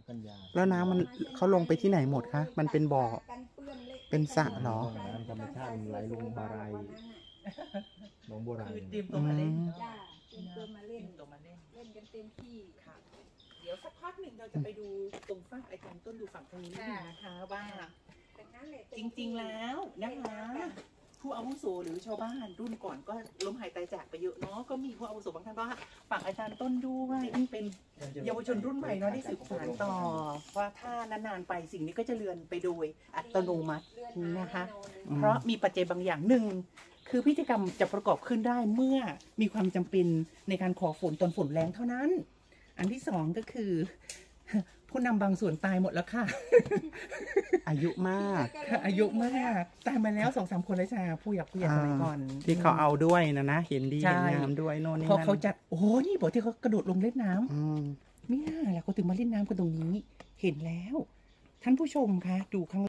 กันยาแล้วน้ำมันเขาลงไปที่ไหนหมดคะมันเป็นบ่อเป็นสระเหรอน้ำธรรมชาติไหลลงบารายหนองบัวรายคือเตรียมตัวมาเล่นจ้าเตรียมตัวมาเล่นเล่นกันเต็มที่ค่ะเดี๋ยวสักพักหนึ่งเราจะไปดูตรงฝั่งอาจารย์ต้นดูฝั่งทางนี้นะคะว่าจริงๆแล้วนะคะผู้อาวุโสหรือชาวบ้านรุ่นก่อนก็ล้มหายตายจากไปเยอะเนาะก็มีผู้อาวุโสบางท่านก็ฝั่งอาจารย์ต้นด้วยที่เป็นเยาวชนรุ่นใหม่เนาะได้สืบสานต่อว่าถ้านานๆไปสิ่งนี้ก็จะเลือนไปโดยอัตโนมัตินะคะเพราะมีปัจจัยบางอย่างหนึ่งคือพิธีกรรมจะประกอบขึ้นได้เมื่อมีความจำเป็นในการขอฝนตอนฝนแรงเท่านั้นอันที่สองก็คือผู้นำบางส่วนตายหมดแล้วค่ะอายุมากอายุมากตายมาแล้ว2-3 คนเลยจ้าผู้ใหญ่สมัยก่อนที่เขาเอาด้วยนะเห็นดีเห็นงามด้วยโน่นนี่นั่นเขาจัดโอ้โหนี่บอกที่เขากระโดดลงเล่นน้ำไม่น่าแหละเขาถึงมาเล่นน้ำกันตรงนี้เห็นแล้วท่านผู้ชมคะดูข้าง